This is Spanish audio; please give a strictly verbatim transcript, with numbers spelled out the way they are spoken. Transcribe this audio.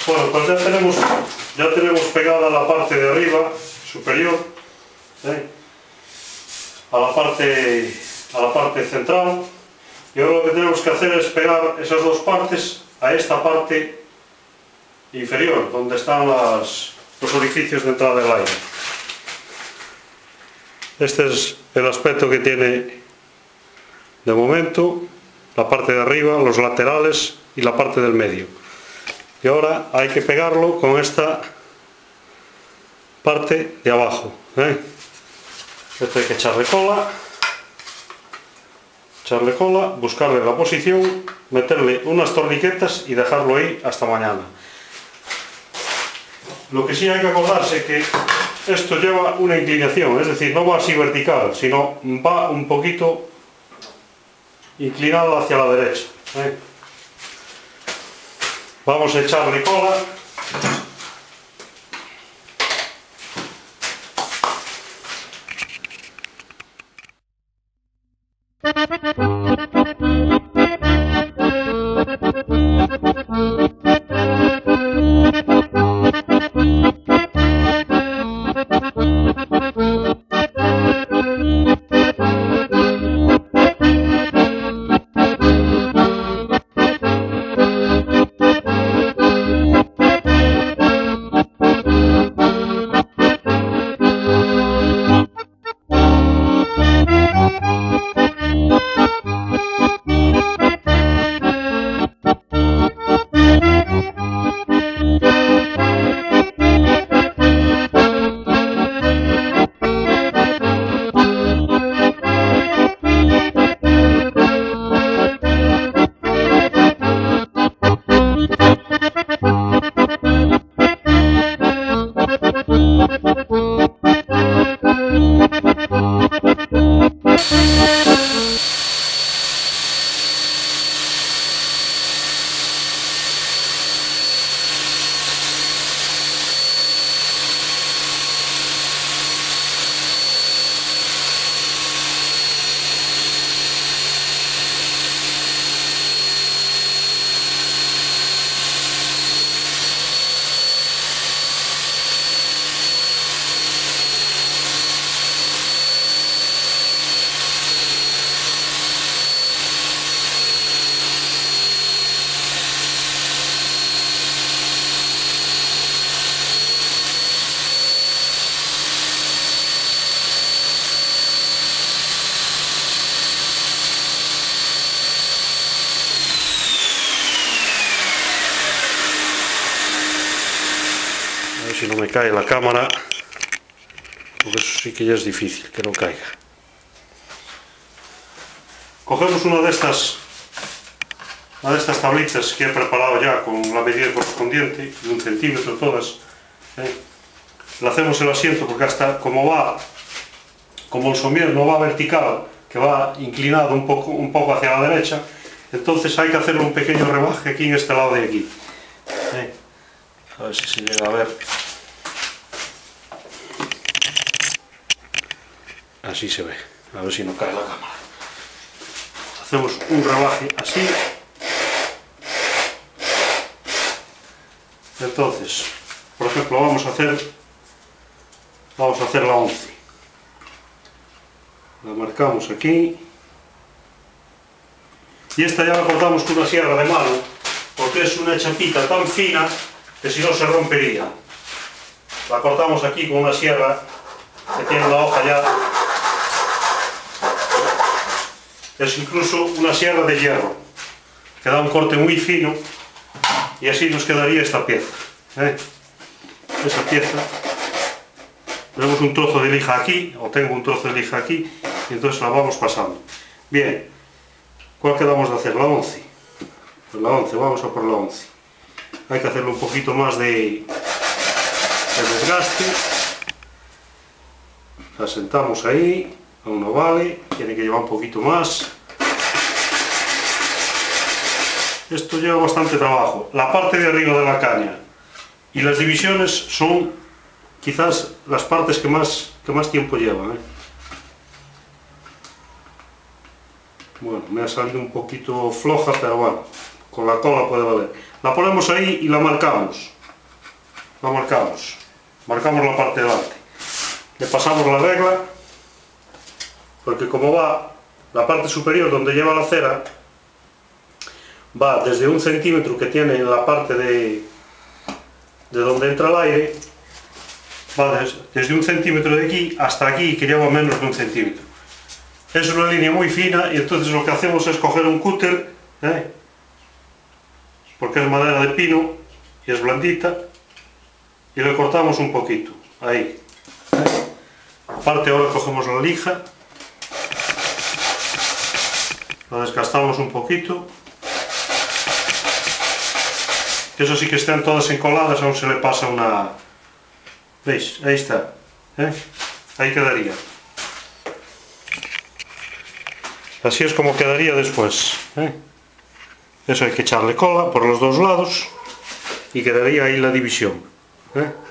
Bueno, pues ya tenemos, ya tenemos pegada la parte de arriba, superior, ¿eh? a, la parte, a la parte central, y ahora lo que tenemos que hacer es pegar esas dos partes a esta parte inferior, donde están las, los orificios de entrada del aire. Este es el aspecto que tiene de momento, la parte de arriba, los laterales y la parte del medio. Y ahora hay que pegarlo con esta parte de abajo, ¿eh? Esto hay que echarle cola, echarle cola, buscarle la posición, meterle unas torniquetas y dejarlo ahí hasta mañana. Lo que sí hay que acordarse que esto lleva una inclinación, es decir, no va así vertical, sino va un poquito inclinado hacia la derecha, ¿eh? Vamos a echarle cola. Si no me cae la cámara, porque eso sí que ya es difícil que no caiga. Cogemos una de estas una de estas tablitas que he preparado ya con la medida correspondiente, de un centímetro todas, ¿eh? Le hacemos el asiento porque hasta como va, como el somier no va vertical, que va inclinado un poco, un poco hacia la derecha, entonces hay que hacerle un pequeño rebaje aquí en este lado de aquí, ¿eh? A ver si se llega a ver. Así se ve, a ver si no cae la cámara. Hacemos un rebaje así. Entonces, por ejemplo, vamos a hacer vamos a hacer la once. La marcamos aquí. Y esta ya la cortamos con una sierra de mano, porque es una chapita tan fina que si no se rompería. La cortamos aquí con una sierra que tiene la hoja ya. Es incluso una sierra de hierro, que da un corte muy fino, y así nos quedaría esta pieza, ¿eh? Esa pieza, tenemos un trozo de lija aquí, o tengo un trozo de lija aquí, y entonces la vamos pasando. Bien, ¿cuál quedamos de hacer? La once. Pues la once, vamos a por la once. Hay que hacerle un poquito más de, de desgaste. La sentamos ahí. Aún no vale, tiene que llevar un poquito más. Esto lleva bastante trabajo. La parte de arriba de la caña y las divisiones son quizás las partes que más, que más tiempo llevan, ¿eh? Bueno, me ha salido un poquito floja, pero bueno, con la cola puede valer. La ponemos ahí y la marcamos. lo marcamos, marcamos la parte de delante, le pasamos la regla, porque como va la parte superior donde lleva la cera, va desde un centímetro que tiene en la parte de, de donde entra el aire, va des, desde un centímetro de aquí hasta aquí, que lleva menos de un centímetro. Es una línea muy fina y entonces lo que hacemos es coger un cúter, ¿eh? porque es madera de pino y es blandita, y le cortamos un poquito, ahí. ¿eh? Aparte ahora cogemos la lija, la desgastamos un poquito, que eso sí que estén todas encoladas, aún se le pasa una... ¿Veis? Ahí está, ¿eh? Ahí quedaría. Así es como quedaría después, ¿eh? Eso hay que echarle cola por los dos lados y quedaría ahí la división, ¿eh?